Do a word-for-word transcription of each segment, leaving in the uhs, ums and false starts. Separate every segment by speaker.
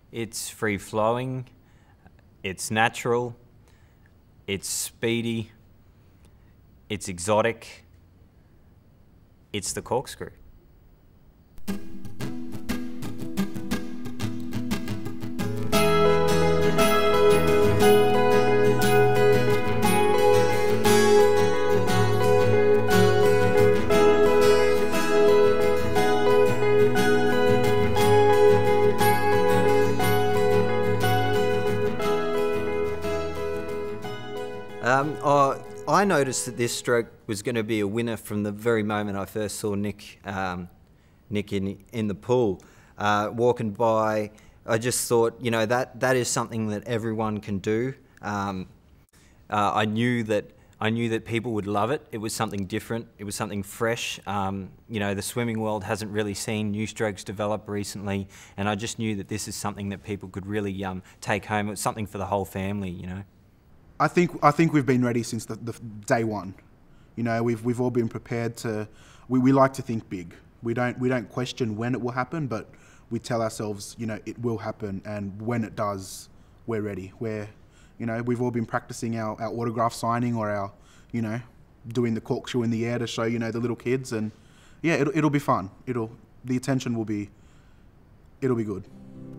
Speaker 1: It's free-flowing, it's natural, it's speedy, it's exotic, it's the Corkscrew. Um, oh, I noticed that this stroke was going to be a winner from the very moment I first saw Nick, um, Nick in in the pool. Uh, walking by, I just thought, you know, that that is something that everyone can do. Um, uh, I knew that I knew that people would love it. It was something different. It was something fresh. Um, you know, the swimming world hasn't really seen new strokes develop recently, and I just knew that this is something that people could really um, take home. It was something for the whole family, you know.
Speaker 2: I think I think we've been ready since the, the day one. You know, we've we've all been prepared to. We, we like to think big. We don't we don't question when it will happen, but we tell ourselves, you know, it will happen, and when it does, we're ready. We're, you know, we've all been practicing our, our autograph signing or our, you know, doing the corkscrew in the air to show, you know, the little kids, and yeah, it'll it'll be fun. It'll the attention will be. It'll be good.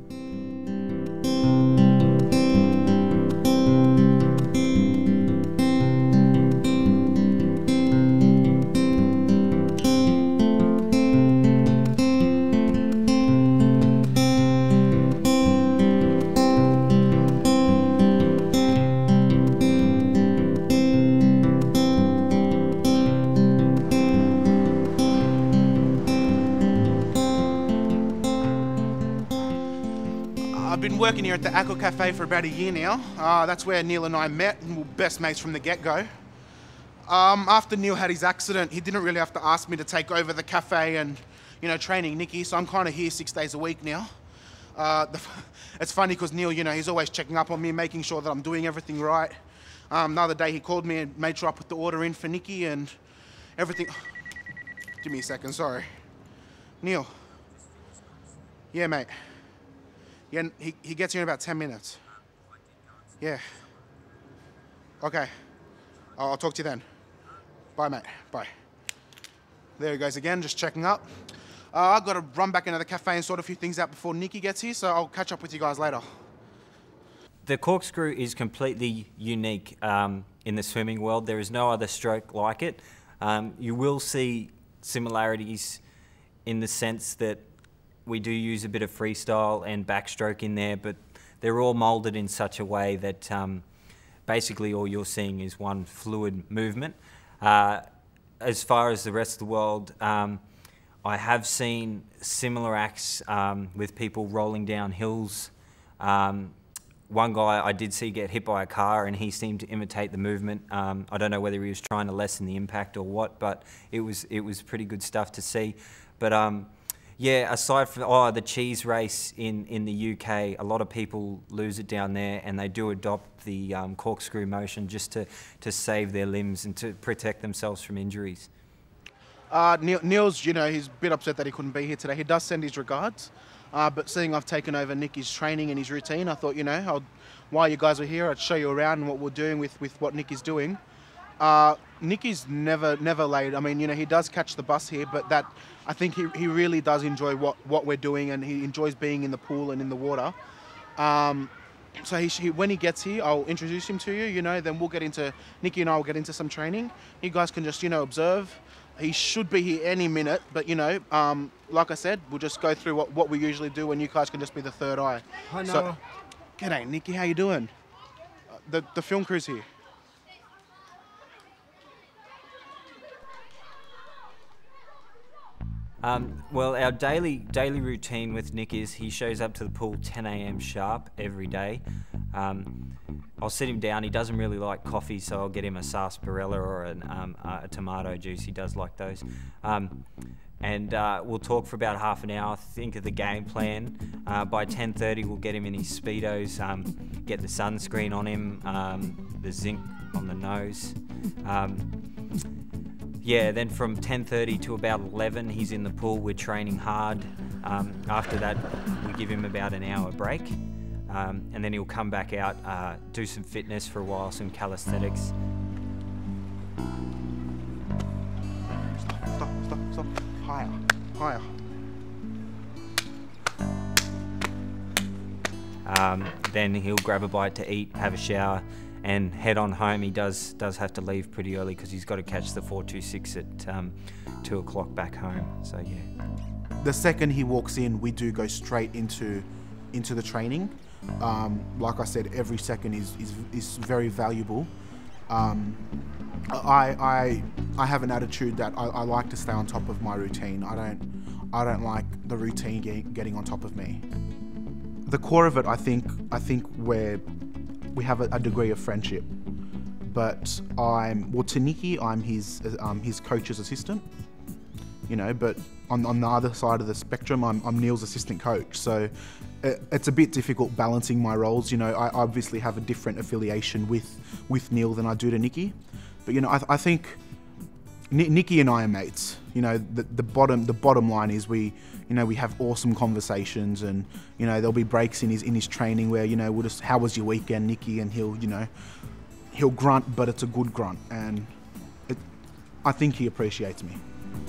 Speaker 2: I've been working here at the Aqua Cafe for about a year now. Uh, that's where Neil and I met, and we're best mates from the get-go. Um, after Neil had his accident, he didn't really have to ask me to take over the cafe and, you know, training Nicky, so I'm kind of here six days a week now. Uh, the, it's funny because Neil, you know, he's always checking up on me, making sure that I'm doing everything right. Um, the other day he called me and made sure I put the order in for Nicky and everything. Give me a second, sorry. Neil. Yeah, mate. Yeah, he, he gets here in about ten minutes. Yeah. Okay. I'll, I'll talk to you then. Bye, mate. Bye. There he goes again, just checking up. Uh, I've got to run back into the cafe and sort a few things out before Nicky gets here, so I'll catch up with you guys later.
Speaker 1: The Corkscrew is completely unique um, in the swimming world. There is no other stroke like it. Um, you will see similarities in the sense that we do use a bit of freestyle and backstroke in there, but they're all moulded in such a way that um, basically all you're seeing is one fluid movement. Uh, as far as the rest of the world, um, I have seen similar acts um, with people rolling down hills. Um, one guy I did see get hit by a car and he seemed to imitate the movement. Um, I don't know whether he was trying to lessen the impact or what, but it was, it was pretty good stuff to see. But um, yeah, aside from oh, the cheese race in, in the U K, a lot of people lose it down there and they do adopt the um, corkscrew motion just to, to save their limbs and to protect themselves from injuries.
Speaker 2: Uh, Neil, Neil's, you know, he's a bit upset that he couldn't be here today. He does send his regards, uh, but seeing I've taken over Nicky's training and his routine, I thought, you know, I'll, while you guys were here, I'd show you around what we're doing with, with what Nicky's doing. Uh, Nicky's never never late. I mean, you know, he does catch the bus here, but that I think he, he really does enjoy what, what we're doing, and he enjoys being in the pool and in the water. Um, so he, he, when he gets here, I'll introduce him to you, you know, then we'll get into, Nicky and I will get into some training. You guys can just, you know, observe. He should be here any minute, but, you know, um, like I said, we'll just go through what, what we usually do, and you guys can just be the third eye.
Speaker 3: Hi, Noah.
Speaker 2: So, g'day, Nicky, how you doing? Uh, the, the film crew's here.
Speaker 1: Um, well, our daily daily routine with Nick is he shows up to the pool ten A M sharp every day. Um, I'll sit him down. He doesn't really like coffee, so I'll get him a sarsaparilla or an, um, a tomato juice. He does like those. Um, and uh, we'll talk for about half an hour, think of the game plan. Uh, by ten thirty, we'll get him in his Speedos, um, get the sunscreen on him, um, the zinc on the nose. Um, Yeah, then from ten thirty to about eleven, he's in the pool. We're training hard. Um, after that, we give him about an hour break, um, and then he'll come back out, uh, do some fitness for a while, some calisthenics.
Speaker 2: Stop, stop, stop, stop. Higher, higher.
Speaker 1: Um, then he'll grab a bite to eat, have a shower, and head on home. He does does have to leave pretty early because he's got to catch the four two six at um, two o'clock back home. So yeah.
Speaker 2: The second he walks in, we do go straight into into the training. Um, like I said, every second is is, is very valuable. Um, I, I I have an attitude that I, I like to stay on top of my routine. I don't I don't like the routine getting, getting on top of me. The core of it, I think I think we're we have a, a degree of friendship. But I'm well to Nicky, I'm his um, his coach's assistant. You know, but on, on the other side of the spectrum, I'm, I'm Neil's assistant coach. So it, it's a bit difficult balancing my roles. You know, I obviously have a different affiliation with, with Neil than I do to Nicky. But, you know, I, I think N Nicky and I are mates. You know, the, the bottom the bottom line is we, you know, we have awesome conversations, and, you know, there'll be breaks in his in his training where, you know, we'll just, how was your weekend, Nicky? And he'll, you know, he'll grunt, but it's a good grunt. And it, I think he appreciates me.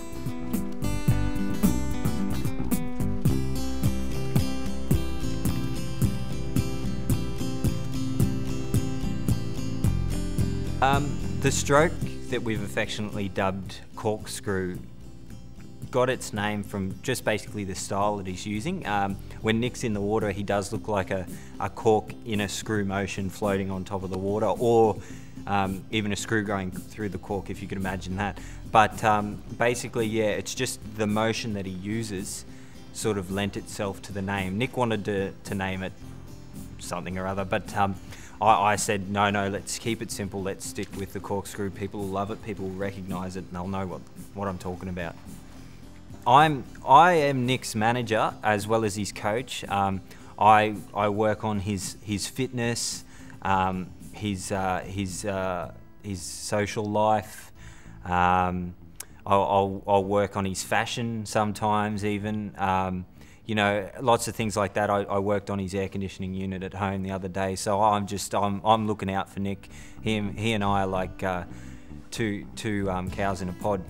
Speaker 1: Um, the stroke that we've affectionately dubbed Corkscrew got its name from just basically the style that he's using. Um, when Nick's in the water, he does look like a, a cork in a screw motion floating on top of the water, or um, even a screw going through the cork, if you could imagine that. But um, basically, yeah, it's just the motion that he uses sort of lent itself to the name. Nick wanted to, to name it something or other, but um, I, I said, no, no, let's keep it simple. Let's stick with the Corkscrew. People will love it. People will recognise it, and they'll know what, what I'm talking about. I'm I am Nick's manager as well as his coach. Um, I I work on his his fitness, um, his uh, his uh, his social life. Um, I'll, I'll I'll work on his fashion sometimes even. Um, you know, lots of things like that. I, I worked on his air conditioning unit at home the other day, so I'm just I'm I'm looking out for Nick. Him he and I are like uh, two two um, cows in a pod.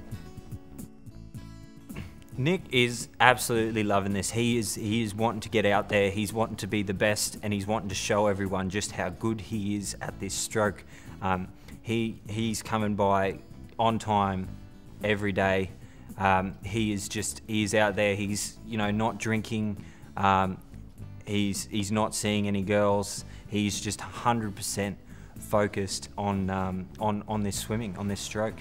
Speaker 1: Nick is absolutely loving this. He is he is wanting to get out there. He's wanting to be the best, and he's wanting to show everyone just how good he is at this stroke. Um, he he's coming by on time every day. Um, he is just he's out there. He's you know not drinking. Um, he's he's not seeing any girls. He's just one hundred percent focused on um, on on this swimming, on this stroke.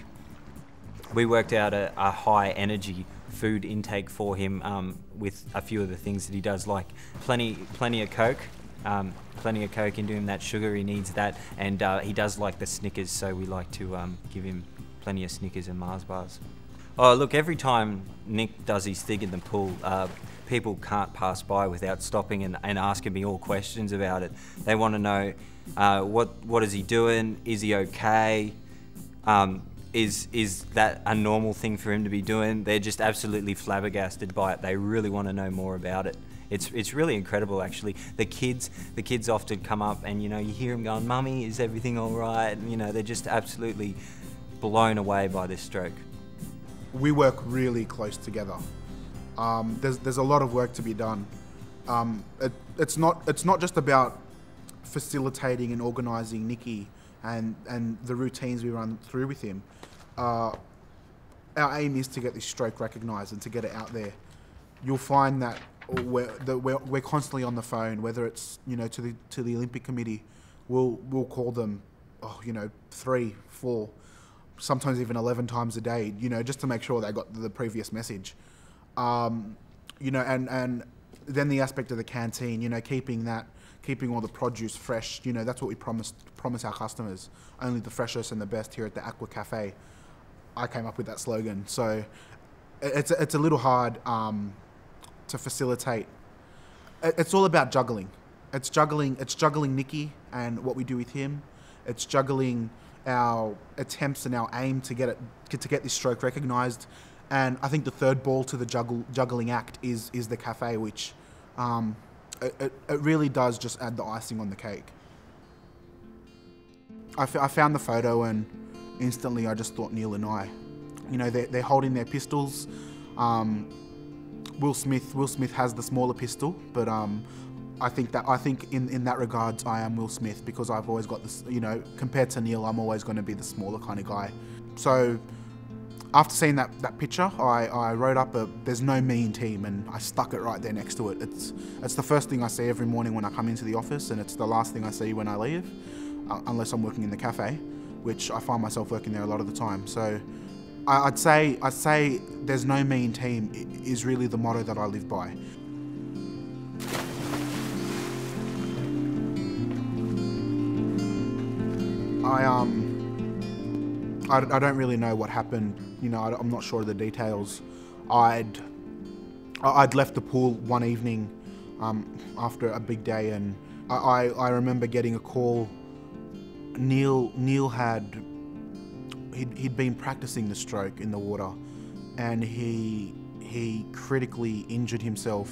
Speaker 1: We worked out a, a high energy food intake for him um, with a few of the things that he does, like plenty plenty of Coke, um, plenty of Coke into him. That sugar, he needs that, and uh, he does like the Snickers, so we like to um, give him plenty of Snickers and Mars bars. Oh look, every time Nick does his thing in the pool, uh, people can't pass by without stopping and, and asking me all questions about it. They want to know uh, what what is he doing, is he okay, um, Is is that a normal thing for him to be doing? They're just absolutely flabbergasted by it. They really want to know more about it. It's it's really incredible, actually. The kids the kids often come up and you know you hear them going, "Mummy, is everything all right?" And, you know they're just absolutely blown away by this stroke.
Speaker 2: We work really close together. Um, there's there's a lot of work to be done. Um, it, it's not it's not just about facilitating and organising Nicky and and the routines we run through with him. Uh, our aim is to get this stroke recognised and to get it out there. You'll find that we're, that we're, we're constantly on the phone, whether it's you know to the to the Olympic Committee, we'll we'll call them, oh you know three, four, sometimes even eleven times a day, you know just to make sure they got the previous message. Um, you know, and and then the aspect of the canteen, you know, keeping that. keeping all the produce fresh, you know, that's what we promise promise our customers. Only the freshest and the best here at the Aqua Cafe. I came up with that slogan. So it's a, it's a little hard um, to facilitate. It's all about juggling. It's juggling. It's juggling Nicky and what we do with him. It's juggling our attempts and our aim to get it to get this stroke recognised, And I think the third ball to the juggle, juggling act is is the cafe, which um, it, it, it really does just add the icing on the cake. I, f I found the photo and instantly I just thought Neil and I. You know, they're, they're holding their pistols. Um, Will Smith, Will Smith has the smaller pistol, but um, I think that I think in, in that regards I am Will Smith, because I've always got this, you know, compared to Neil, I'm always going to be the smaller kind of guy. So after seeing that, that picture, I, I wrote up a "There's no mean team" and I stuck it right there next to it. It's, it's the first thing I see every morning when I come into the office, and it's the last thing I see when I leave, uh, unless I'm working in the cafe, which I find myself working there a lot of the time. So I, I'd say, I'd say "There's no mean team" is really the motto that I live by. I um. I, I don't really know what happened, you know, I, I'm not sure of the details. I'd, I'd left the pool one evening um, after a big day, and I, I remember getting a call. Neil, Neil had, he'd, he'd been practicing the stroke in the water, and he, he critically injured himself.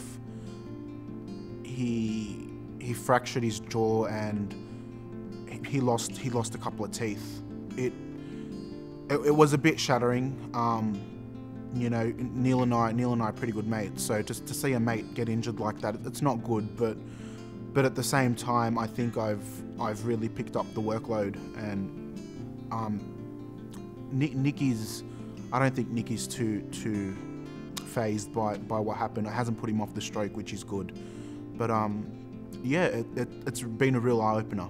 Speaker 2: He, he fractured his jaw and he lost, he lost a couple of teeth. It, It, it was a bit shattering. Um, you know, Neil and I, Neil and I are pretty good mates. So just to see a mate get injured like that, it's not good. But, but at the same time, I think I've, I've really picked up the workload. And um, Nick, Nicky's, I don't think Nicky's too, too phased by, by what happened. It hasn't put him off the stroke, which is good. But um, yeah, it, it, it's been a real eye opener.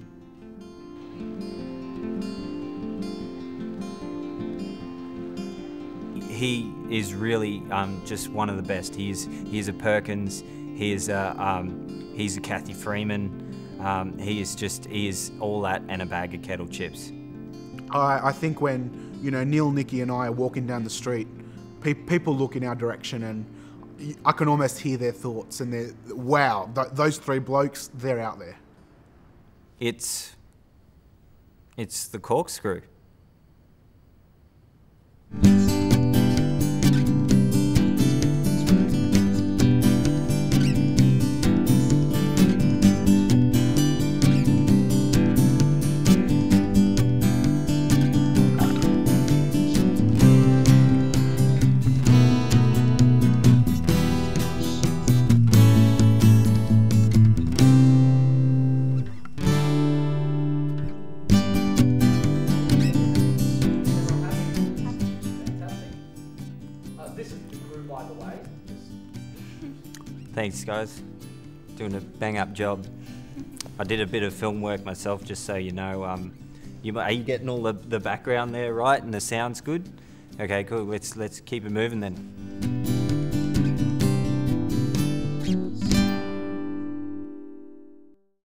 Speaker 1: He is really um, just one of the best. He is, he is a Perkins, he is a, um, he's a Kathy Freeman, um, he is just, he is all that and a bag of kettle chips.
Speaker 2: I, I think when, you know, Neil, Nicky and I are walking down the street, pe people look in our direction and I can almost hear their thoughts and they're, wow, th those three blokes, they're out there.
Speaker 1: It's, it's the Corkscrew. Thanks guys, doing a bang up job. I did a bit of film work myself, just so you know. Um, you, are you getting all the, the background there right and the sound's good? Okay, cool, let's, let's keep it moving then.